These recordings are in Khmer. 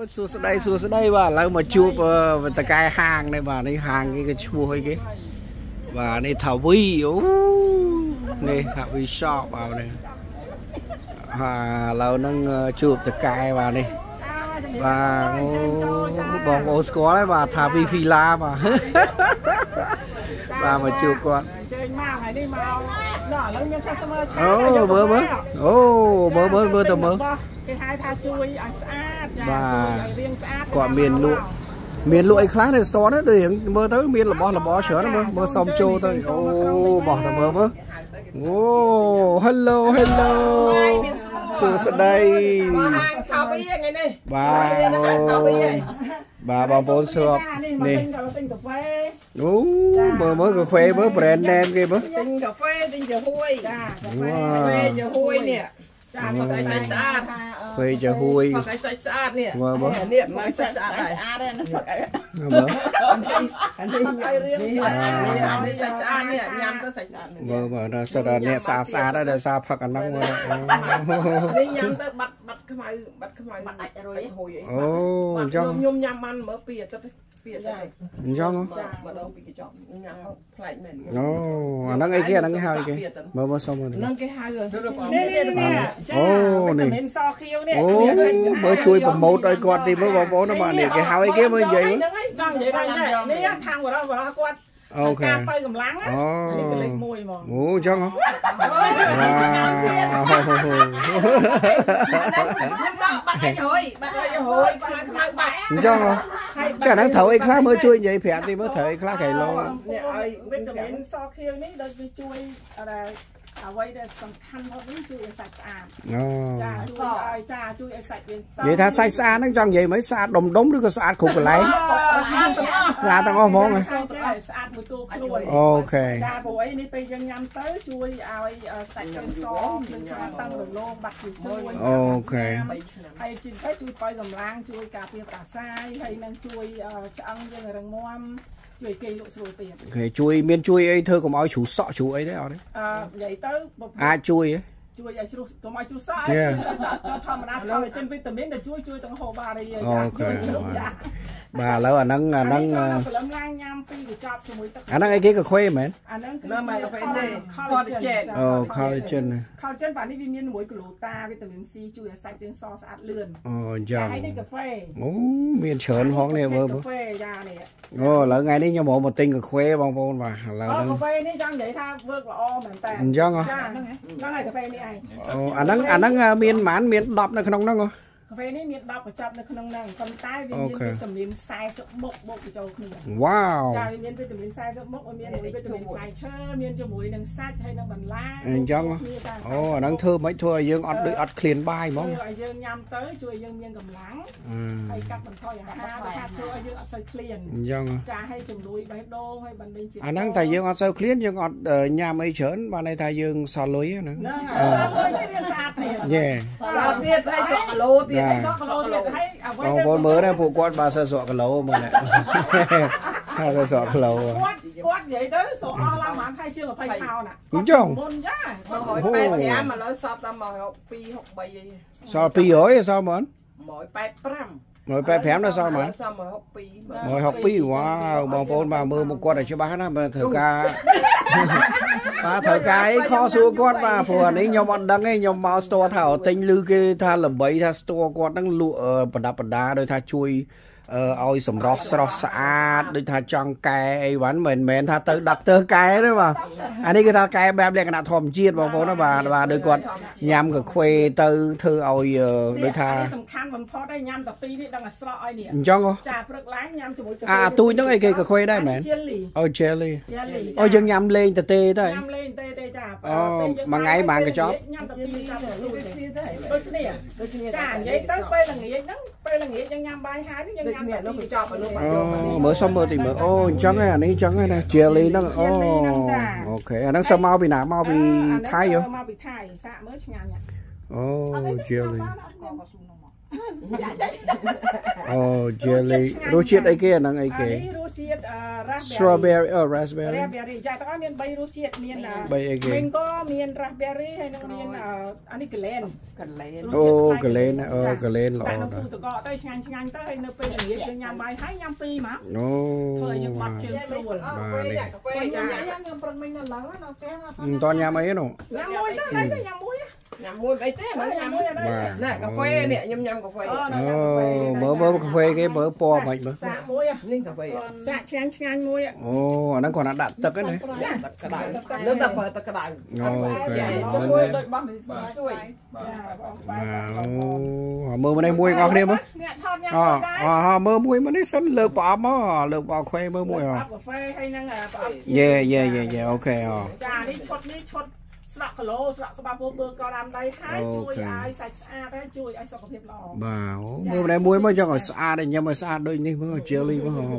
xua đây bà lâu mà chụp ta cài hàng này bà này hàng cái chua hay cái và này thảo vi này thảo vi shop vào này lâu nâng chụp ta cài vào này và bóng ô có đấy bà thảo vi phi la bà bà mà chụp con mơ tầm mơ và quả miền lụi khác thì to đấy để mơ tới miền là bó sữa nó mơ xong trô thôi bỏ tầm mơ hello sự đây bà bóng sữa nè mới cà phê mới brand name kia mới tinh cà phê tinh giờ hui phê giờ hui nè phê giờ hui cái sạch sạch nè niệm cái sạch sạch này đây nó phật ấy anh đi sạch sạch nè nhắm tới sạch sạch mà nó sao đó nè xa đó để xa phật anh năng đi nhắm tới bắt cái máy rồi trong nhôm nhắm ăn mở pìa tới trong nó ngay kia nó ngay hai kia mơ xong rồi nâng cái hai rồi mới chui bằng một đôi con thì mới bố nó mà để cái hai kia mới vậy ok trong không trong không chả đang thấu ấy khác mới chui vậy phèn thì mới thấy khác cái lo vậy tha sạch xa nó trong vậy mới xa đồng đống đứa có xa khục cái lấy là tao có món này ok ok hay chín tới chui coi gầm lang chui cà phê cà sai hay năng chui ăn như là răng moam chui cây lụa sồi tiền okay, chui miền chui ấy thưa có mọi chủ sọ chủ ấy đấy ở đấy vậy tới chui ấy chui vậy chú có mọi chú sọ cho thầm mà ăn trên vitamin để chui tầng hồ bà đây bà lâu à nâng năng ấy cái cà phê mà nó mà cà phê đây collagen collagen và đi viên muối gluta vitamin C chui sạch trên so sạch lươn hay đi cà phê miền trơn hoang này bơ lỡ ngày đi nhau bộ một tinh cà phê bông bông và là cà phê này trong vậy tha vượt là o mà ta chăng hả nó ngày cà phê này anh miền mán miền đập này không năng cà phê này miền đập và chập này không năng còn tay viên vitamin sai sữa bột của châu wow miền vitamin sai sữa bột miền vitamin phải chơ miền cho muối năng sạch hay năng bẩn lá chăng năng thưa mấy thưa dương ọt clean bay món dương nhâm tới chui dương miền cầm láng hay cắt bằng thôi thưa dương ọt sấy clean chăng trà hay chùm đuôi bái đô hay bẩn bên anh năng thầy dương ọt sấy clean dương ọt nhà mấy chớn ban này thầy dương xò lưới nữa yeah con mới đây phụ quát bà sợ sọ cái lẩu mà này sợ sọ cái lẩu quát vậy đó sọ la mà hay chưa phải phao nè đúng không mỗi bảy nhà mà nói sao ta mà học pi học bày sao pi ơi sao mà mỗi bảy pram mỗi bé phém nó sao mà mỗi học pi wow bông bông bà mưa một con để cho bác nó mà thử ca bà thử ca ấy kho xua con bà phù hợp ấy nhóm bọn đăng ấy nhóm máu store thảo tinh lư cái tha lầm bấy tha store con đang lụa bẩn đá đôi tha chui ôi sầm rót xa đôi tha trong cái ấy bán mình tha tới đặt tới cái đó mà anh ấy cái tha cái bẹp lên cái nạt thòm chiết bông bông nó bà đôi con nhằm cái khuê từ thư ôi đôi tha chăng không tôi nó cái khuê đây mẹ jelly ôi dân nhằm lên tê tê đây mà ngay bạn cái chóp mới xong rồi thì mới trắng này này trắng này nè jelly nó ok nó sao mau bị nã mau bị thay không jelly អូ jelly រសជាតិអីគេអាហ្នឹងអីគេនេះរសជាតិ strawberry raspberry raspberry ចាតើមាន3រសជាតិមាន 3អីគេ mango មាន raspberry ហើយនឹងមានអានេះ glen អូ glen អូ glen ល្អតែណានៅទូទឹកកកទៅឆ្ងាញ់ទៅហើយនៅពេលល្ងាចយើងញ៉ាំបាយហើយញ៉ាំពីរមកអូធ្វើឲ្យយើងបាត់ជើងស្រួលបាទនេះកាហ្វេញ៉ាំខ្ញុំប្រឹងមិញនៅឡើងនៅផ្ទះមិនតញ៉ាំអីទេនោះញ៉ាំមួយទៅញ៉ាំមួយញ៉ាំមួយអីទេញ៉ាំមួយណែកាហ្វេនេះខ្ញុំញ៉ាំកាហ្វេអូមើលកាហ្វេគេមើលពណ៌មិនមើលសាកមួយនេះកាហ្វេសាកឆ្ងាញ់មួយអូអាហ្នឹងគាត់ដាក់ទឹកហ្នឹងណាទឹកក្តៅលើទឹកបើទឹកក្តៅអូខេមួយដូចបោះនេះជួយមើលមកនេះមួយបងប្អូនគ្នាមើលអ្នកថតញ៉ាំអូមើលមួយមកនេះសិនលើកប្រអប់មកលើកបោកខ្វេមើលមួយហ៎កាហ្វេហើយនឹងប្រអប់យេអូខេអូចានេះឈុតស្លក់គីឡូស្លក់ក្បាលពោះបើកដាំដៃហើយជួយឲ្យសាច់ស្អាតហើយជួយឲ្យសុខភាពល្អបាទមើលម្នាក់មួយមកចង់ឲ្យស្អាតឲ្យញ៉ាំឲ្យស្អាតដូចនេះមើល jelly មើល1 2 3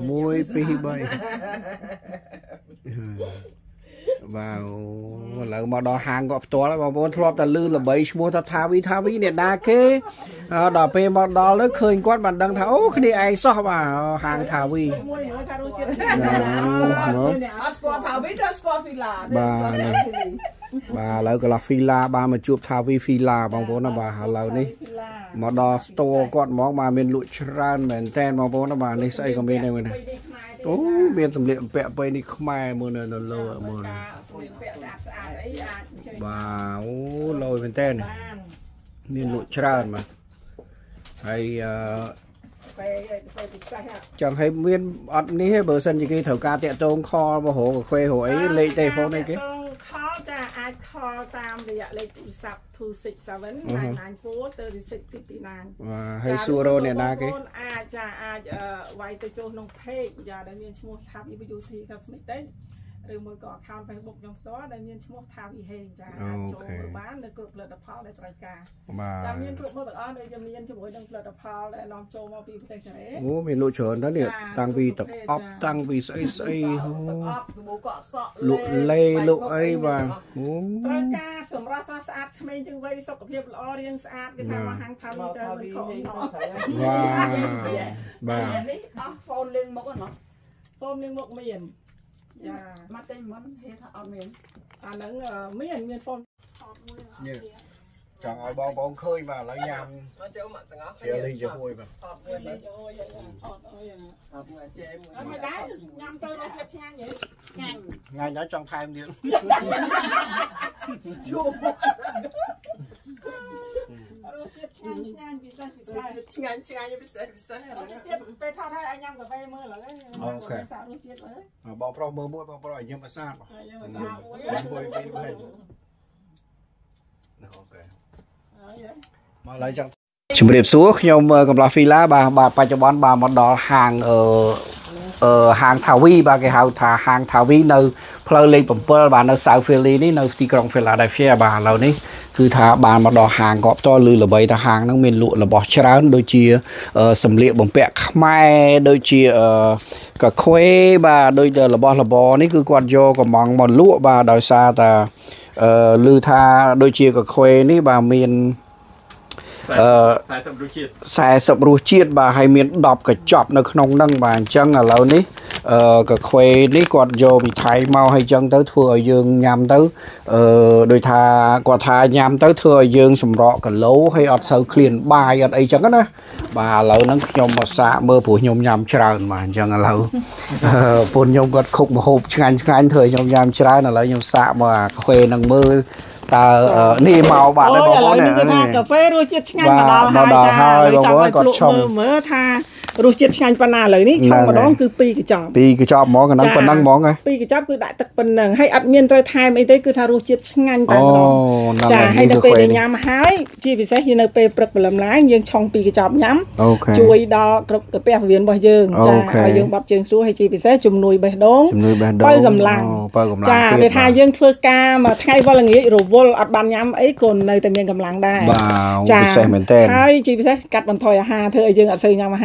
បាទឥឡូវមកដល់ហាងគាត់ផ្ទាល់ហើយបងប្អូនធ្លាប់តែលឺល្បីឈ្មោះថាថាវីអ្នកណាគេដល់ពេលមកដល់ទៅឃើញគាត់បានដឹងថាអូគ្នាឯងសោះបាទហាងថាវីមួយមើលថារសជាតិអត់ស្គាល់ថាវីដល់ស្គាល់ហ្វីឡាបាទឥឡូវកន្លះហ្វីឡាបានមកជួបថាវីហ្វីឡាបងប្អូនណាបាទឥឡូវនេះមកដល់ store គាត់ហ្មងបាទមានលក់ច្រើនមែនតើបងប្អូនណាបាទនេះស្អីក៏មានដែរមើលណាអូមានសម្លៀកបំពាក់ពេលនេះខ្មែរមើលនៅលើមើលសម្លៀកបំពាក់ស្អាតអីអាចជិះបាទអូលយមែនតើមានលក់ច្រើនបាទហើយពេលពិសេស chẳng hay nguyên ọt ní hay bờ sân gì kia thầu ca tiện tông kho và hổ của khuê hổ ấy lấy tay phone này kia kho cha ai kho tam thì lấy tụ sập thu six seven nine nine four 3659 và hay xua rô này na cái ai cha ai vay tôi cho nông phê giờ đã miền mua tháp UBC Cosmetic ឬមួយក៏ account Facebook ខ្ញុំផ្ទាល់ដែលមានឈ្មោះថាវិហេងចាចូលបាននៅគ្រប់ផលិតផលដែលត្រូវការតែមានគ្រប់មុខទាំងអស់ដូចជាមានជាមួយនឹងផលិតផលដែលនាំចូលមកពីប្រទេសកូរ៉េអូមានលក់ច្រើនណាស់នេះតាំងពីទឹកអប់តាំងពីស្អីទឹកអប់សាប៊ូកក់សក់លក់លេលក់អីបាទអូត្រូវការសម្រាប់ស្អាតក្មេងជាងវ័យសុខភាពល្អរាងស្អាតគេថាមកហាងថាមីទៅមិនខុសបាទនេះអស់ហ្វូនលឿងមុខហ្នឹងហ្វូនលឿងមុខមានចាមកតែមិនហេតុថាអត់មានអាហ្នឹងមានហ្វូនថតមួយចង់ឲ្យបងប្អូនឃើញបាទឥឡូវញ៉ាំចូលមកទាំងអស់ជាលីជាមួយបាទថតមួយថតអើយជេមួយមិនដែរញ៉ាំទៅរសជាតិឆ្ងាញ់ហ៎ឆ្ងាញ់ដល់ចង់ថែមទៀតជួបរសជាតិឆ្ងាញ់ពិសេសឆ្ងាញ់ពិសេសទៀតពេលថតឲ្យញ៉ាំកាហ្វេមើលឥឡូវអូខេសាករសជាតិមើលបងប្រុសមើលមួយបងប្រុសឲ្យញ៉ាំឲ្យស្អាតបាទញ៉ាំឲ្យស្អាតមួយពីរអូខេមកឡើយចង់ជំរាបសួរខ្ញុំកំឡោះហ្វីឡាបាទបច្ចុប្បន្នបាទមកដល់ហាងហាងថាវីបាទគេហៅថាហាងថាវីនៅផ្លូវលេខ7បាទនៅ South Philly នេះនៅទីក្រុង Philadelphia បាទឥឡូវនេះគឺថាបានមកដល់ហាងក៏ផ្ទាល់ឮល្បីថាហាងហ្នឹងមានលក់របស់ច្រើនដូចជាសម្លៀកបំពាក់ខ្មែរដូចជាកាខ្វេបាទដូចរបស់របរនេះគឺគាត់យកកំងមកលក់បាទដោយសារតែឮថាដូចជាកាខ្វេនេះបាទមាន40រសជាតិបាទហើយមាន10កញ្ចប់នៅក្នុងហ្នឹងបាទអញ្ចឹងឥឡូវនេះកាខ្វេនេះគាត់យកពីថៃមកហើយអញ្ចឹងទៅធ្វើឲ្យយើងញ៉ាំទៅដូចថាគាត់ថាញ៉ាំទៅធ្វើឲ្យយើងសម្រក់គីឡូហើយអត់សូវឃ្លានបាយអត់អីចឹងណាបាទឥឡូវហ្នឹងខ្ញុំមកសាកមើលព្រោះខ្ញុំញ៉ាំច្រើនបាទអញ្ចឹងឥឡូវពូនខ្ញុំគាត់ខុកម្ហូបឆ្ងាញ់ធ្វើឲ្យខ្ញុំញ៉ាំច្រើនឥឡូវខ្ញុំសាកមកអាកាហ្វេហ្នឹងមើលតើនេះមកបាទបងប្អូននេះគឺថាកាហ្វេរសជាតិឆ្ងាញ់មកដល់ហើយបងប្អូនគាត់ឆុងមើលថារសជាតិឆ្ងាញ់ប៉ុណ្ណាឥឡូវនេះឆុងម្ដងគឺ2កញ្ចប់ហ្មងហ្នឹងប៉ុណ្ណឹងហ្មង2កញ្ចប់គឺដាក់ទឹកប៉ុណ្ណឹងហើយអត់មានត្រូវថែមអីទេគឺថារសជាតិឆ្ងាញ់តែម្ដងចាហើយដល់ពេលញ៉ាំហើយជាពិសេសនៅពេលព្រឹកព្រលឹមឡើងយើងឆុង2កញ្ចប់ញ៉ាំជួយដល់គ្រប់កាពះពោះវៀនរបស់យើងចាឲ្យយើងបាត់ជើងស្រួលហើយជាពិសេសជំនួយបេះដូងបើកម្លាំងចាគេថាយើងធ្វើការមួយថ្ងៃវល់ល្ងាចរវល់អត់បានញ៉ាំអីក៏នៅតែមានកម្លាំងដែរបាទពិសេសមែនតើហើយជាពិសេសកាត់បន្ថយអាហារធ្វើឲ្យយើងអត់សូវញ៉ាំអាហារច្រើន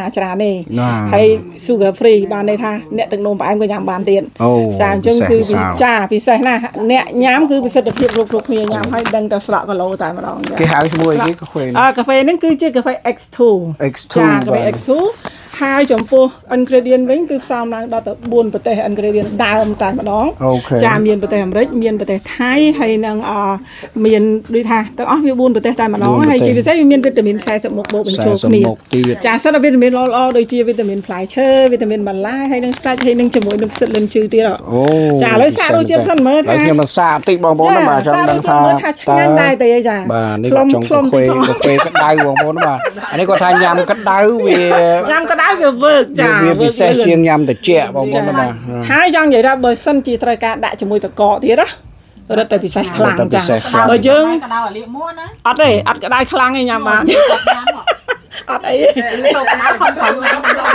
នេះហើយ sugar free បានន័យថាអ្នកទឹកនោមផ្អែមក៏ញ៉ាំបានទៀតចាអញ្ចឹងគឺចាពិសេសណាស់អ្នកញ៉ាំគឺប្រសិទ្ធភាពគ្រប់គ្នាញ៉ាំហើយដឹងតែស្រក់គីឡូតែម្ដងគេហៅឈ្មោះអីគេកាហ្វេកាហ្វេហ្នឹងគឺជាកាហ្វេ X2 ចាកាហ្វេ X2 ហើយចំពោះ ingredient វិញគឺផ្សំឡើងដល់ទៅ4ប្រទេស ingredient ដើមតែម្ដងចាមានប្រទេសអាមេរិកមានប្រទេសថៃហើយនឹងមានដូចថាទាំងអស់វា4ប្រទេសតែម្ដងហើយជាពិសេសវាមានវីតាមីន40មុខបូកបញ្ចូលគ្នាចាសិនវីតាមីនល្អៗដូចជាវីតាមីនផ្លែឈើវីតាមីនបន្លែហើយនឹងសាច់ហើយនឹងជាមួយនឹងផ្សិតលិនជឺទៀតចាឥឡូវសាករសជាតិសិនមើលថាខ្ញុំមកសាកបន្តិចបងប្អូនបាទចង់ដឹងថាឆ្ងាញ់ដែរទេចាបាទនេះគាត់ចង់កាហ្វេក្តៅបងប្អូនបាទអានេះគាត់ថាញ៉ាំក្តៅវាញ៉ាំក្តៅវាវើកចាវាពិសេសជាងញ៉ាំត្រជាក់បងប្អូនបាទហើយចង់និយាយថាបើសិនជាត្រូវការដាក់ជាមួយទឹកកកទៀតណារត់តែពិសេសខ្លាំងចាបើយើងក្តៅអាលៀកមួនណាអត់ទេអត់ក្តៅខ្លាំងទេញ៉ាំបានអត់អីទេលោកក្តៅខំខំក្តៅហ្មងណា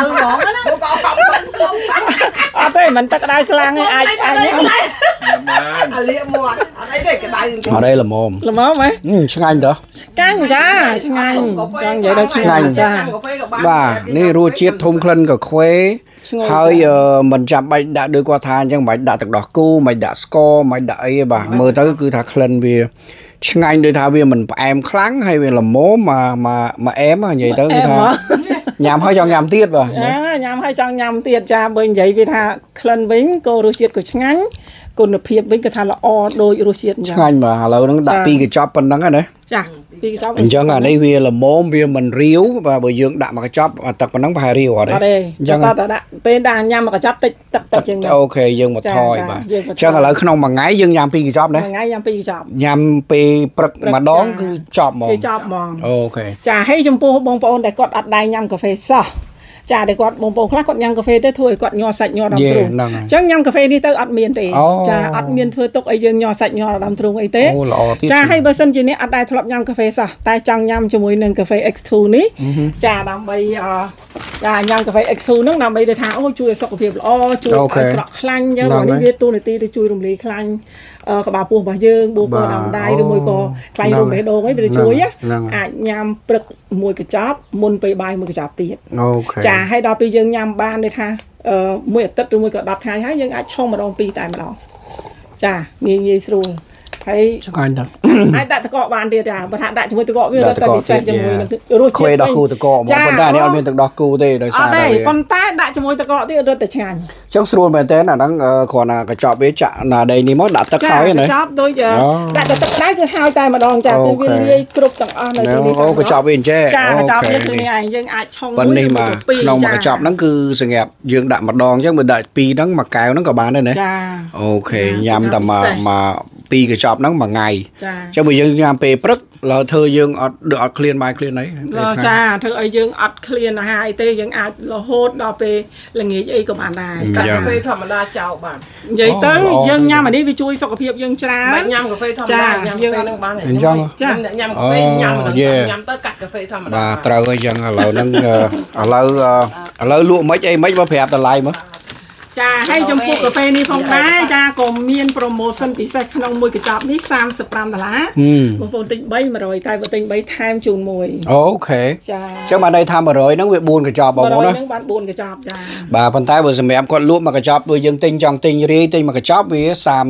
អត់ទេមិនទឹកក្តៅខ្លាំងទេអាចញ៉ាំបានអាលៀកមួនអត់អីទេក្តៅអត់ទេល្មមហ៎ឆ្ងាញ់តើឆ្ងាញ់ចាឆ្ងាញ់ចង់និយាយដល់ឆ្ងាញ់ចាបាទនេះរសជាតិធំក្លិនកាហ្វេហើយមិនចាំបាច់ដាក់ដូចគាត់ថាអញ្ចឹងមិនបាច់ដាក់ទឹកដោះគោមិនដាក់ស្ករមិនដាក់អីទេបាទមើលទៅគឺថាក្លិនវាឆ្ងាញ់ដូចថាវាមិនផ្អែមខ្លាំងហើយវាល្មមមកអែមនិយាយទៅគឺថាញ៉ាំហើយចង់ញ៉ាំទៀតបាទញ៉ាំហើយចង់ញ៉ាំទៀតចាបើនិយាយវាថាក្លិនវិញក៏រសជាតិក៏ឆ្ងាញ់គុណភាពវិញក៏ថាល្អដូចរសជាតិអញ្ចឹងឆ្ងាញ់បាទឥឡូវហ្នឹងដាក់2កញ្ចប់ប៉ុណ្ណឹងណាចា2កញ្ចប់អញ្ចឹងអានេះវាល្មមវាមិនរាវបាទបើយើងដាក់មួយកញ្ចប់ទឹកប៉ុណ្ណឹងប្រហែលរាវអត់ទេអញ្ចឹងតើដាក់ពេលដាក់ញ៉ាំមួយកញ្ចប់តិចទឹកជាងអូខេយើងមកថយបាទអញ្ចឹងឥឡូវក្នុងមួយថ្ងៃយើងញ៉ាំ2កញ្ចប់ណាមួយថ្ងៃញ៉ាំ2កញ្ចប់ញ៉ាំពេលព្រឹកម្ដងគឺចប់ហ្មងគឺចប់ហ្មងអូខេចាហើយចំពោះបងប្អូនដែលគាត់អត់ដែរញ៉ាំកាហ្វេសោះចាតែគាត់បងប្អូនខ្លះគាត់ញ៉ាំកាហ្វេទៅធ្វើឲ្យគាត់ញ័រសាច់ញ័រដើមទ្រូងអញ្ចឹងញ៉ាំកាហ្វេនេះទៅអត់មានទេចាអត់មានធ្វើទុកឲ្យយើងញ័រសាច់ញ័រដើមទ្រូងអីទេចាហើយបើសិនជាអ្នកអត់ដែរធ្លាប់ញ៉ាំកាហ្វេសោះតែចង់ញ៉ាំជាមួយនឹងកាហ្វេ X2 នេះចាដើម្បីចាញ៉ាំកាហ្វេ X2 ហ្នឹងដើម្បីទៅថាអូជួយឲ្យសុខភាពល្អជួយឲ្យស្រក់ខ្លាញ់អញ្ចឹងនេះវាទូនាទីទៅជួយរំលាយខ្លាញ់ក្បាលពោះរបស់យើងបូកកដើមដៃឬមួយក៏ខ្លាញ់រោមបេះដូងអីវាជួយអាចញ៉ាំព្រឹកមួយកញ្ចប់មុនពេលបាយមួយកញ្ចប់ទៀតអូខេចាហើយដល់ពេលយើងញ៉ាំបានដូចថាមួយអាទិត្យឬមួយក៏10ថ្ងៃហើយយើងអាចឆុងម្ដង2តែម្ដងចាងាយស្រួលហើយឆ្ងាញ់ដល់អាចដាក់ទឹកកកបានទៀតចាបើថាដាក់ជាមួយទឹកកកវារត់តែពិសេសជាមួយនឹងរសជាតិខ្វេដោះគូទឹកកកមកប៉ុន្តែនេះអត់មានទឹកដោះគូទេដោយសារតែប៉ុន្តែដាក់ជាមួយទឹកកកទៀតរត់តែឆ្ងាញ់អញ្ចឹងស្រួលមែនតើអាហ្នឹងគ្រាន់តែកញ្ចប់វាចាក់ណាដីនេះមកដាក់ទឹកហើយណាកញ្ចប់ដូចដាក់ទឹកដៅគឺហើយតែម្ដងចាគឺវាលាយគ្រប់ទាំងអស់នៅទីនេះអូកញ្ចប់វាអញ្ចឹងចាកញ្ចប់នេះគឺនេះឯងយើងអាចឆុងមួយនេះមកក្នុងមួយកញ្ចប់ហ្នឹងគឺសម្រាប់យើងដាក់ម្ដងអញ្ចឹងបើដាក់2ហ្នឹងមួយកែវហ្នឹងក៏បានដែរណាចាអូខេញ៉ាំតែមក2កញ្ចប់ហ្នឹងមួយថ្ងៃអញ្ចឹងបើយើងញ៉ាំពេលព្រឹកឡើយធ្វើយើងអត់ឃ្លានបាយឃ្លានអីចាធ្វើឲ្យយើងអត់ឃ្លានអាហារអីទេយើងអាចរហូតដល់ពេលល្ងាចអីក៏បានដែរកាហ្វេធម្មតាចោលបាននិយាយទៅយើងញ៉ាំអានេះវាជួយសុខភាពយើងច្រើនញ៉ាំកាហ្វេធម្មតាញ៉ាំកាហ្វេនឹងបានអញ្ចឹងចាញ៉ាំកាហ្វេញ៉ាំទៅកាត់កាហ្វេធម្មតាបាទត្រូវហើយអញ្ចឹងឥឡូវហ្នឹងឥឡូវលក់មិនអីមិនមកប្រាប់តម្លៃមកចាហើយចំពោះកាហ្វេនេះផងដែរចាក៏មាន promotion ពិសេសក្នុងមួយកញ្ចប់នេះ$35បងប្អូនទិញ3 100តែបើទិញ3ថែមជូន1 អូខេចាអញ្ចឹងបានន័យថា100ហ្នឹងវា4កញ្ចប់បងប្អូនណាហ្នឹងបាន4កញ្ចប់ចាបាទប៉ុន្តែបើសម្រាប់គាត់លក់មួយកញ្ចប់ដូចយើងទិញចង់ទិញរាយទិញមួយកញ្ចប់វា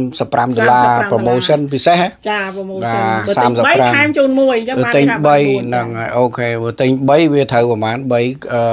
$35 promotion ពិសេសចា promotion បើទិញ3ថែមជូន1អញ្ចឹងបានទិញ3ហ្នឹងហើយអូខេបើទិញ3វាត្រូវប្រហែល3 បាទ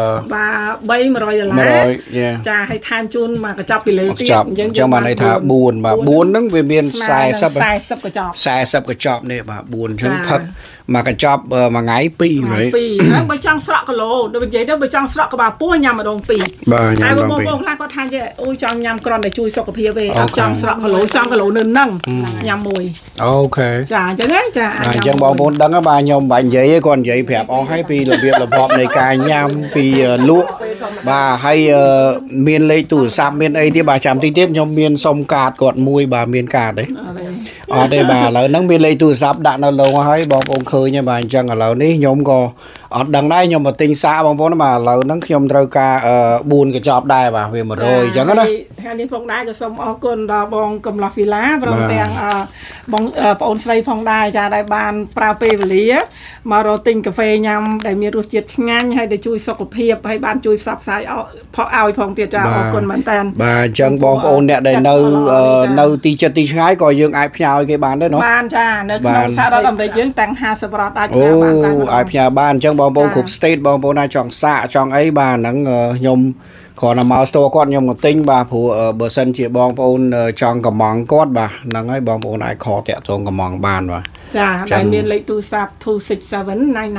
$300ចាហើយថែមជូនមកកញ្ចប់ពីលើទៀតអញ្ចឹងបានន័យថា4បាទ4ហ្នឹងវាមាន 40កញ្ចប់ 40កញ្ចប់នេះបាទ4អញ្ចឹងផឹកមកកញ្ចប់មួយថ្ងៃ2 ហើយបើចង់ស្រក់គីឡូដូចនិយាយទៅបើចង់ស្រក់ក្បាលពោះញ៉ាំម្ដង2តែបងប្អូនខ្លះគាត់ថាអូចង់ញ៉ាំគ្រាន់តែជួយសុខភាពទេអត់ចង់ស្រក់គីឡូចង់គីឡូនៅនឹងញ៉ាំមួយអូខេចាអញ្ចឹងហ្នឹងចាអញ្ចឹងបងប្អូនដឹងបាទខ្ញុំមិនបាច់និយាយទេគាត់និយាយប្រាប់អស់ហើយពីរបៀបរបបនៃការញ៉ាំពីលក់បាទហើយមានលេខទូរស័ព្ទមានអីទៀតបាទចាំតិចទៀតខ្ញុំមានសុំកាតគាត់មួយបាទមានកាតទេអត់ទេបាទឥឡូវហ្នឹងមានលេខទូរស័ព្ទដាក់នៅឡងហើយបងប្អូនឃើញហើយបាទអញ្ចឹងឥឡូវនេះខ្ញុំក៏អត់ដឹងដែរខ្ញុំមកទិញសាបងប្អូនបាទឥឡូវហ្នឹងខ្ញុំត្រូវការ4កញ្ចប់ដែរបាទវា100អញ្ចឹងណាថ្ងៃនេះផងដែរក៏សូមអរគុណដល់បងកំឡោះវីឡាព្រមទាំងបងប្អូនស្រីផងដែរចាដែលបានប្រើពេលវេលាមករកទិញកាហ្វេញ៉ាំដែលមានរសជាតិឆ្ងាញ់ហើយដែលជួយសុខភាពហើយបានជួយផ្សព្វផ្សាយឲ្យផងទៀតចាអរគុណមែនតើបាទអញ្ចឹងបងប្អូនអ្នកដែលនៅទីចិត្តទីឆ្ងាយក៏យើងអាចផ្ញើឲ្យគេបានដែរเนาะបានចានៅក្នុងសហរដ្ឋអាមេរិកយើងទាំង50រដ្ឋអាចផ្ញើបានតែអាចផ្ញើបានអញ្ចឹងបងប្អូនគ្រប់ state បងប្អូនអាចចង់សាកចង់អីបាទហ្នឹងខ្ញុំគ្រាន់តែមក store គាត់ខ្ញុំមកទិញបាទព្រោះបើសិនជាបងប្អូនចង់កំងគាត់បាទហ្នឹងហើយបងប្អូនអាចខលតាក់ទងកំងបានបាទចាដែលមានលេខទូរស័ព្ទ267 994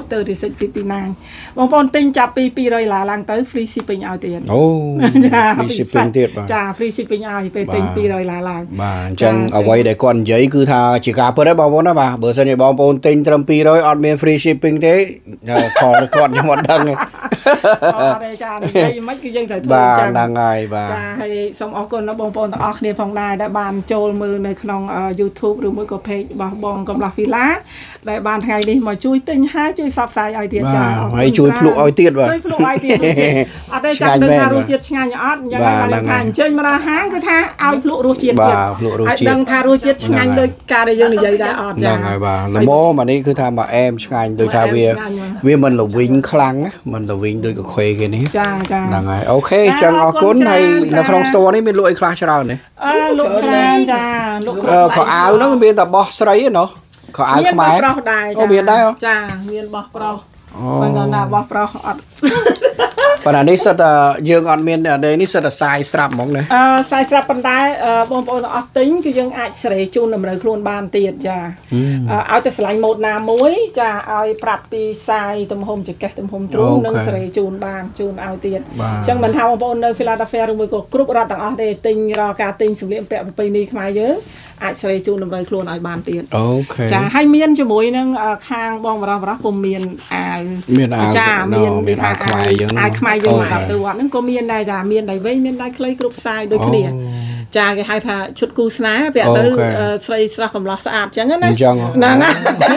3659បងប្អូនទិញចាប់ពី$200ឡើងទៅ free shipping ឲ្យទៀតអូចា free shipping ទៀតបាទចា free shipping ឲ្យពេលទិញ$200ឡើងបាទអញ្ចឹងអ្វីដែលគាត់និយាយគឺថាជាការពិតទេបងប្អូនណាបាទបើសិនជាបងប្អូនទិញត្រឹម200អត់មាន free shipping ទេខលគាត់ខ្ញុំអត់ដឹងទេអត់ទេចានិយាយមិនគឺយើងត្រូវធ្វើអញ្ចឹងបាទហ្នឹងហើយបាទចាហើយសូមអរគុណដល់បងប្អូនទាំងអស់គ្នាផងដែរដែលបានចូលមើលនៅក្នុង YouTube ឬមួយក៏ page របស់បងកំឡោះវីឡាដែលបានថ្ងៃនេះមកជួយទិញហើយជួយផ្សព្វផ្សាយឲ្យទៀតចាហើយជួយភ្លក់ឲ្យទៀតបាទជួយភ្លក់ឲ្យទៀតអត់ទេចាំដឹងថារសជាតិឆ្ងាញ់អត់យ៉ាងណាថាអញ្ជើញមកដល់ហាងគឺថាឲ្យភ្លក់រសជាតិទៀតហើយដឹងថារសជាតិឆ្ងាញ់ដូចការដែលយើងនិយាយដែរអត់ចាហ្នឹងហើយបាទល្មមអានេះគឺថាមកអែមឆ្ងាញ់ដូចថាវាមិនល្វីងខ្លាំងមិនល្វីងដូចកាហ្វេគេនេះចាហ្នឹងហើយអូខេអញ្ចឹងអរគុណហើយនៅក្នុង store នេះមានលក់អីខ្លះច្រើនទេលក់ច្រើនចាលក់គ្រប់ខោអាវហ្នឹងមានតែបោះស្រីឯណោះខោអាវខ្មែរមានបោះប្រុសដែរចាមានដែរចាមានបោះប្រុសប៉ុន្តែណាបោះប្រុសអត់ប៉ុន្តែនេះសិតយើងអត់មាននេះសិតតែសាយស្រាប់ហ្មងណាសាយស្រាប់ប៉ុន្តែបងប្អូនទាំងអស់ទិញគឺយើងអាចសេរីជូនតម្រូវខ្លួនបានទៀតចាឲ្យតែឆ្លាញ់ម៉ូតណាមួយចាឲ្យប្រាប់ពីសាយទំហំចង្កេះទំហំទ្រូងនិងសេរីជូនបានជូនឲ្យទៀតអញ្ចឹងមិនថាបងប្អូននៅ Philadelphia ឬមួយក៏គ្រប់រដ្ឋទាំងអស់ទេទិញរាល់ការទិញសម្លៀកបំពាក់ប្រពៃណីខ្មែរយើងអាចសេរីជូនតម្រូវខ្លួនឲ្យបានទៀតអូខេចាហើយមានជាមួយនឹងខាងបងបរោះពុំមានអាវចាមានអាវខ្មែរយើងអាវខ្មែរយើងមកដល់ទៅវត្តហ្នឹងក៏មានដែរចាមានដៃវែងមានដៃខ្លីគ្រប់ខ្សែដូចគ្នាចាគេហៅថាឈុតគូស្នេហ៍ពាក់ទៅស្រីស្រស់កំឡោះស្អាតអញ្ចឹងណាហ្នឹងណា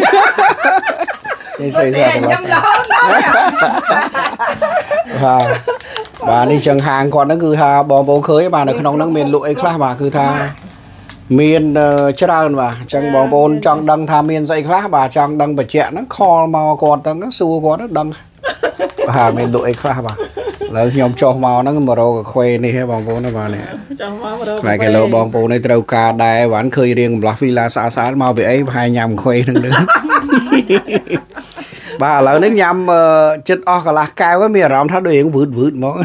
នេះស្រីស្រស់កំឡោះស្អាតបាទនេះចឹងហាងគាត់ហ្នឹងគឺថាបងប្អូនឃើញបាទនៅក្នុងហ្នឹងមានលក់អីខ្លះបាទគឺថាមានច្រើនបាទអញ្ចឹងបងប្អូនចង់ដឹងថាមានស្អីខ្លះបាទចង់ដឹងបច្ចៈហ្នឹងខលមកគាត់ហ្នឹងសួរគាត់ដឹងបាទមានលក់អីខ្លះបាទឥឡូវខ្ញុំចុះមកហ្នឹងមករកកាហ្វេនេះហ៎បងប្អូនណាបាទនេះចុះមករកខ្លាចគេលោបងប្អូននេះត្រូវការដែរបានឃើញរៀងកំឡោះវីឡាស្អាតៗមកពីអីប្រហែលញ៉ាំកាហ្វេហ្នឹងបាទឥឡូវនេះញ៉ាំចិត្តអស់កន្លះកែវមានអារម្មណ៍ថាដូចរៀងវឺតហ្មង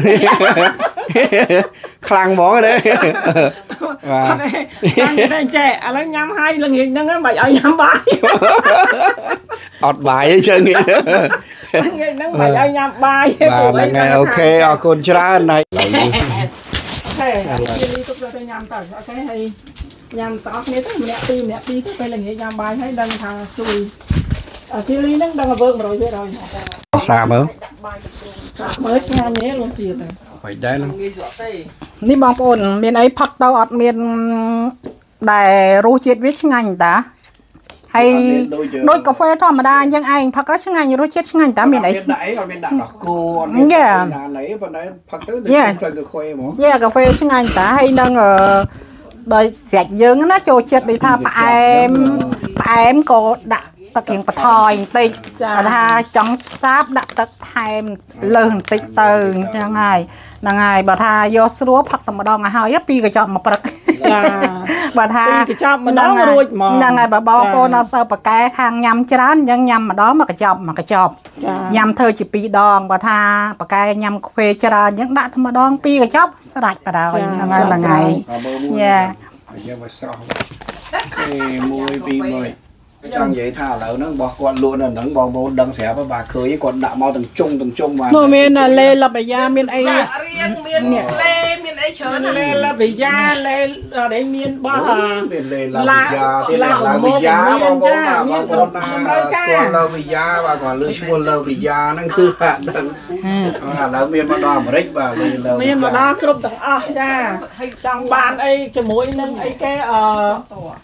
ខ្លាំងហ្មងទេបាទតែចេះឥឡូវញ៉ាំហើយល្ងាចហ្នឹងមិនឲ្យញ៉ាំបាយអត់បាយទេចឹងល្ងាចហ្នឹងមិនឲ្យញ៉ាំបាយទេបាទហ្នឹងហើយអូខេអរគុណច្រើនហើយឥឡូវនេះអូខេនេះទុកទៅញ៉ាំទៅអូខេហើយញ៉ាំតអស់គ្នាទៅម្នាក់ពីរទៅពេលល្ងាចញ៉ាំបាយហើយដឹងថាជួយជីលីហ្នឹងដឹងវើក100% សាមើលស្ងាញ់ទេរសជាតិហ្នឹងហើយដែរនេះបងប្អូនមានអីផឹកទៅអត់មានដែលរសជាតិវាឆ្ងាញ់តាហើយដូចកាហ្វេធម្មតាអញ្ចឹងឯងផឹកក៏ឆ្ងាញ់រសជាតិឆ្ងាញ់តាមានអីដាក់អីអត់មានដាក់ដោះគោអត់មានណាណីប៉ុន្តែផឹកទៅដូចក្លិនកាហ្វេហ្មងកាហ្វេឆ្ងាញ់តាហើយនឹងដោយស្រាច់យើងណាចូលចិត្តដូចថាផ្អែមក៏ដាក់ទឹករៀងបន្ថយបន្តិចថាចង់សាបដាក់ទឹកថែមលើសបន្តិចទៅហ្នឹងហើយបើថាយកស្រួលផឹកតែម្ដងឲ្យហើយពីកញ្ចប់មកព្រឹកចាបើថាកញ្ចប់ម្ដងរួចហ្មងហ្នឹងហើយបើបងប្អូនអត់សូវប៉កែខាងញ៉ាំច្រើនអញ្ចឹងញ៉ាំម្ដងមកកញ្ចប់ញ៉ាំធ្វើជា2ដងបើថាប៉កែញ៉ាំកាហ្វេច្រើនអញ្ចឹងដាក់តែម្ដង2កញ្ចប់ស្រាច់បណ្ដោយហ្នឹងហើយមួយថ្ងៃយ៉ាយកមកស្រស់គេ1 2 1ចង់និយាយថាឥឡូវហ្នឹងរបស់គាត់លក់នៅហ្នឹងបងប្អូនដឹងស្រាប់បាទឃើញគាត់ដាក់មកទាំងជុំបាទនោះមានលេលបយ៉ាមានអីរៀងមានលេមានអីច្រើនលេលបយ៉ាលេដែលមានបោះមានលេលបយ៉ាទៀតលេលបយ៉ាបងប្អូនណាស្គាល់លេលបយ៉ាបាទគាត់លើឈ្មោះលេលបយ៉ាហ្នឹងគឺថាដឹងឥឡូវមានមកដល់អាមេរិកបាទលេលមានមកដល់គ្រប់ទាំងអស់ចាចង់បានអីជាមួយនឹងអីគេ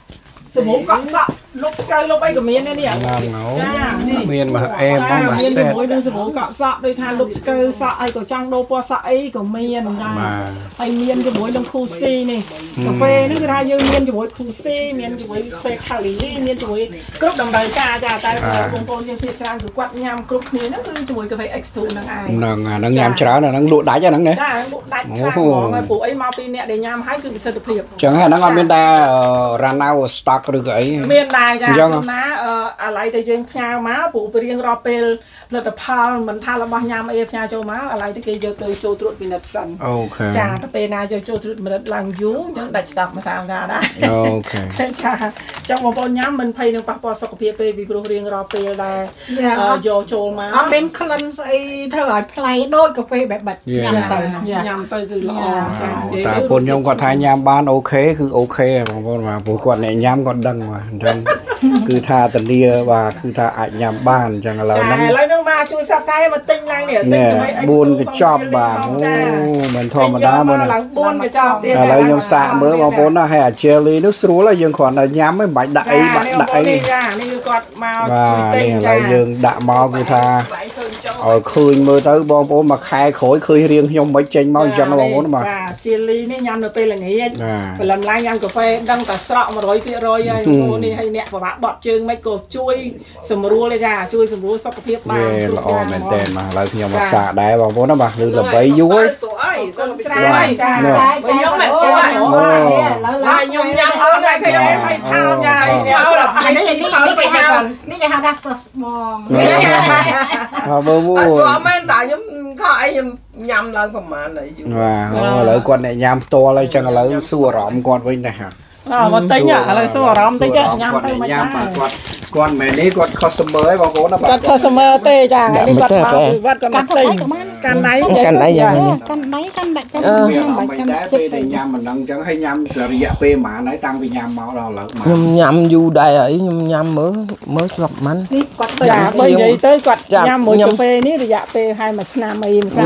สมุนก็สะลูกสกายลูกไปกับเมียนเนี่ยจ้าเมียนมาเอ็มมาเซ็ตมวยเดินสมุนก็สะโดยทานลูกสกายสะไอ้ก็จังโดปอสะไอ้ก็เมียนได้ไอ้เมียนจะมวยดังคูซีนี่กาแฟนี่คือทายเมียนจะมวยคูซีเมียนจะมวยเฟคคาลีเมียนจะมวยกรุ๊ปดำใบกาจ้าแต่บางคนยังเพียรจางคือกวัดยำกรุ๊ปนี้นั่นคือจะมวยกาแฟ X2 นั่งไอ้นั่งยำเช้าน่ะนั่งลวกได้จ้ะนั่งเนี่ยจ้าลวกได้ข้างหม้อไอ้ปู่ไอ้มาปีเนี่ยเดี๋ยวยำให้คือเป็นเสถียรจังให้นั่งเมียนได้ร้านเอาสต็อกหรือไงเมียนได้จ้านะอะไรแต่ยังพยาม้าปู่ไปเรียงรอเป็นผลิตภัณฑ์เหมือนทาระบายยำไอ้พยาโจม้าอะไรที่เกี่ยวกับโจตรวจเป็นนัดสันจ้าถ้าเป็นนายโจตรวจเป็นนัดลังยุ่งจังดัดสต็อกมาทำงานได้จ้าจังหวะปนย้ำมันพายนึงปะปอสกปรกไปวิบเรียงรอเป็นได้โจม้าเป็นคลันไอ้เธอพลายโดยกาแฟแบบยำเตยคือละแต่ปนยำกอดไทยยำบ้านโอเคคือโอเคบางคนมาปกติเนี่ยยำก็ดังมาจังคือทาตะเลียว่าคือทาอาจยำบ้านจังเรานั่งแล้วนึกมาชูซับไซมาติ้งไรเนี่ยบุญก็ชอบบ่าโอ้เหมือนธรรมดาเหมือนบุญก็ชอบอะไรยังสะเมื่อบางคนน่ะให้เจลลี่นึกรู้แล้วยังขอนยำไม่ใบได้ใบได้นี่คือกอดมานี่อะไรยังดะมอคือทาคืนมือtới บางคนมาขายขอยเคยเรียงยมใบเจงมาจังบางคนมาเจลลี่นี่ยำเราเป็นอะไรงี้เป็นลำลายยำกาแฟดังแต่สระมา100%ยังโอ้นี่ให้เนี่ยประวัติบอดเชิงไม่กดช่วยสมรู้เลยจ้าช่วยสมรู้สุขภาพบ้านละออแมนเตนมาเราเพียงมาสะได้บางคนนะบ่หรือละใบยุ้ยคนสวยจ้าใบยุ้ยแบบสวยลายยมยำเอาได้ที่ไหนให้ข้าวใหญ่เนี่ยเอาแบบไอ้นี่นี่จะหาดัสมองเบอร์มูสวยแม่แต่ยมข้าวไอ้ยำเราประมาณไหนอยู่เลยก่อนเนี่ยยำตัวอะไรจังเลยสัวหอมก่อนไว้นะฮะมาติ้งอ่ะอะไรสัวหอมติ้งยำติ้งมาจ้าก่อนแม่นี้ก่อนคอสเตอร์บางคนนะก่อนคอสเตอร์เตะจ้านี่ก่อนมาวัดก่อนมาติ้งกันไหนอย่างนี้กันไหนไม่ได้ไปในยำมันนั่งจังให้ยำระยะเปหมาไหนตั้งไปยำเมาเราหรอยำอยู่ได้ไอ้ยำmới gặpมันจ้าbây giờ tới quạt nhâm mỗi cà phê ní thì dạ phê hai mà chna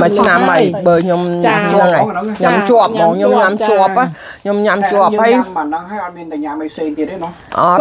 mày bơi nhom này nhom chuột màu nhom chuột á nhom chuột hay mà nó hay ăn bên tại nhà mày xây tiền đấy nó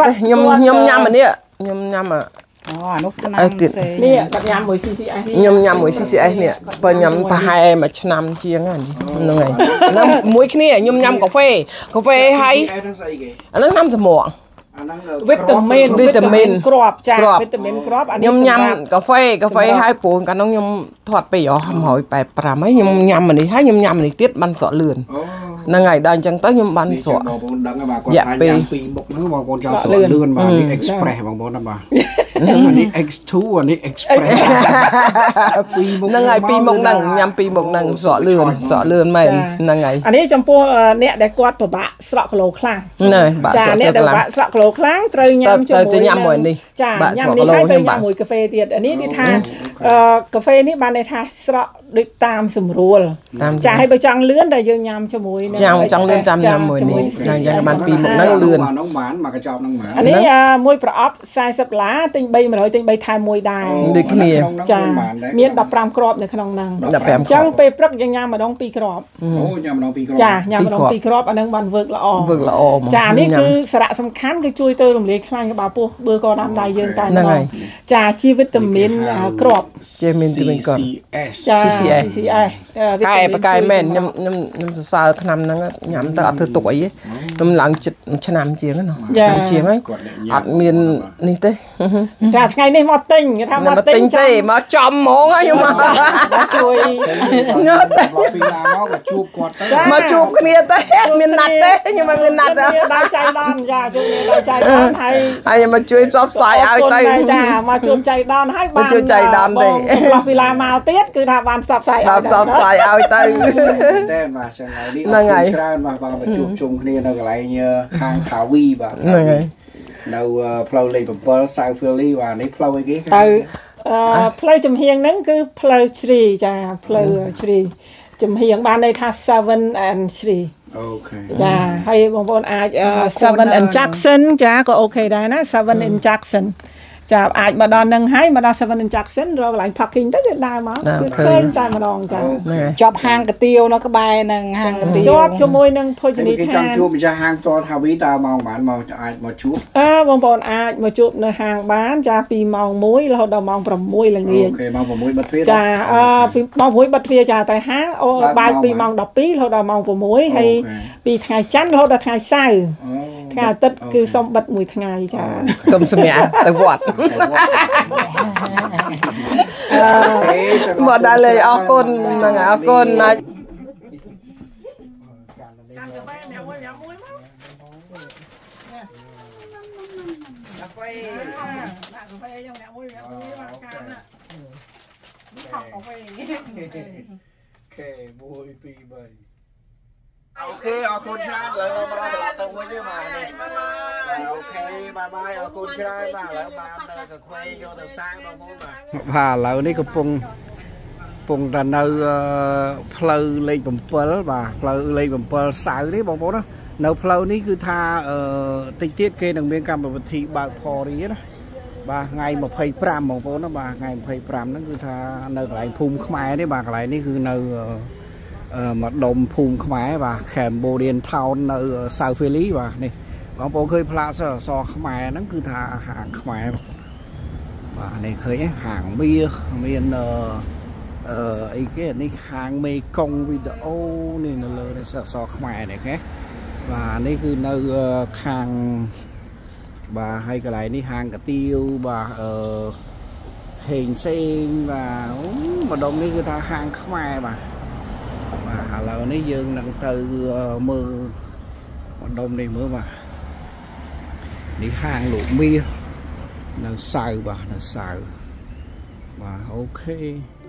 nhom mình đi nhom mà นี่กับยำหมวยซีซีไอยำหมวยซีซีไอเนี่ยเปิดยำปลาไฮมาชนำเชียงอ่ะนี่นั่นไงน้ำมวยขี้ยำกาแฟไฮอันนั้นน้ำสมองวิตามินกรอบจ้าวิตามินกรอบอันนี้ยำกาแฟให้ปูนกันน้องยำทอดไปอ๋อหอมหอยไปปลาไหมยำมันนี่ให้ยำมันนี่ติดบันสอเลือนนั่งไงดังจังต้ยำบันสออย่าไปบกนึกบางคนจะสอเลือนมานี่เอ็กซ์เพรสบางคนนะบ่าอันนี้ X2 อันนี้ Express นั่งไงปีมกนั่งยำปีมกนั่งสอเลือนไหมนั่งไงอันนี้จำพวกเนี่ยได้กอดปะบะสระโคลคลั่งจ้าเนี่ยได้บะสระโคลคลั่งเตยยำจมูกยำหมวยนี่จ้ายำนี่ให้เป็นยำหมวยกาแฟเตียดอันนี้ดิทานกาแฟนี่บานในทาสระด้วยตามสมรู้จะให้ไปจังเลื่อนได้ยังยำจมูกเนี่ยจังเลื่อนจำยำหมวยนี่ยังมันปีมกนั่งเลื่อนน้องหมานมากระจอบน้องหมานอันนี้มวยประอัพใส่สับล้าติงใบมาเลยติงใบไทยมวยได้ดึกนี่จ้าเมียนดับปรามกรอบในขนมนางจังไปปรักยังยำมาดองปีกรอบโอ้ยำน้องปีกรอบจ้ายำมาดองปีกรอบอันนั้นวันเวิร์กละอจ้านี่คือสระสำคัญคือช่วยเติมลมเลี้ยคลายกับบาปูเบอร์กอดำได้ยืนตายน้องจ้าชีวิตามินกรอบวิตามินกรอบจ้า CCI ไก่ปลาไก่แม่น้ำซาขนมนั่งยำแต่อัดเธอตัวยี่น้ำหลังจิตชนามเจียงเนาะชนามเจียงไงอัดเมียนนี่เต้จ้าไงนี่มาติ้งทำมาติ้งเต้มาจอมหมองอะยังมาช่วยเงาเต้มาจูบกันเนี่ยเต้เมียนนัดเต้ยังมาเมียนนัดได้ใจดอนจ้าช่วยได้ใจดอนให้มาช่วยซับสายเอาเต้จ้ามาช่วยใจดอนให้บ้านมาช่วยใจดอนเต้เวลามาเตี้ยคือทำบ้านซับสายเอาเต้เต้มาช่างไงนี่เอามาบางมาจูบชมគ្នានៅកន្លែងហាងថាវីបាទហ្នឹងហើយនៅផ្លូវលេខ7 South Philly បាទនេះផ្លូវអីគេទៅផ្លូវចំហៀងហ្នឹងគឺផ្លូវជ្រីចាផ្លូវជ្រីចំហៀងបានន័យថា Seven and ជ្រីអូខេចាហើយបងប្អូនអាច Seven and Jackson ចាក៏អូខេដែរណា Seven and Jackson ចាអាចមកដល់នឹងហើយមកដល់ Seven Jackson រកកន្លែង parking ទៅគឺដើរមកគឺឃើញតែម្ដងចាជាប់ហាងកាទៀវនៅក្បែរនឹងហាងកាទៀវជាប់ជាមួយនឹងភោជនីយដ្ឋានជួបម្ចាស់ហាងតថាវីតើម៉ោងបានមកអាចមកជួបបងប្អូនអាចមកជួបនៅហាងបានចាពីម៉ោង1រហូតដល់ម៉ោង6ល្ងាចអូខេម៉ោង6បិទទ្វារចាពីម៉ោង6បិទទ្វារចាតែហាងបើកពីម៉ោង12រហូតដល់ម៉ោង6ហើយពីថ្ងៃច័ន្ទរហូតដល់ថ្ងៃសៅរ៍ថ្ងៃអាទិត្យគឺសុំបិទមួយថ្ងៃចាសុំសម្រាប់ទៅវត្តមកដល់លេអរគុណហ្នឹងអរគុណណាស់អូខេអរគុណច្រើនឥឡូវเราមកដល់ទៅវិញទេបាទអូខេបាយបាយអរគុណច្រើនបាទឥឡូវបានទៅខ្វែយកទៅសាងបងប្អូនបាទឥឡូវនេះកំពុងតែនៅផ្លូវលេខ7បាទផ្លូវលេខ7សៅនេះបងប្អូនណានៅផ្លូវនេះគឺថាតិចទៀតគេនឹងមានកម្មវិធីបើកផរីណាបាទថ្ងៃ25បងប្អូនណាបាទថ្ងៃ25ហ្នឹងគឺថានៅកន្លែងភូមិខ្មែរនេះបាទកន្លែងនេះគឺនៅមកដុំភូមិខ្មែរបាទ Cambodian Town នៅ South Valley បាទនេះបងប្អូនឃើញផ្លាកសរសខ្មែរហ្នឹងគឺថាហាងខ្មែរបាទនេះឃើញហាងមាសមានអីគេនេះហាងមេកុងវីដេអូនេះនៅលើនេះសរសខ្មែរនេះគេបាទនេះគឺនៅខាងបាទហើយកន្លែងនេះហាងកាទៀវបាទហេងសេងបាទម្ដុំនេះគឺថាហាងខ្មែរបាទឥឡូវនេះយើងនឹងទៅមើលម្ដុំនេះមើលបាទនេះហាងលោកមាសនៅសៅបាទនៅសៅបាទអូខេ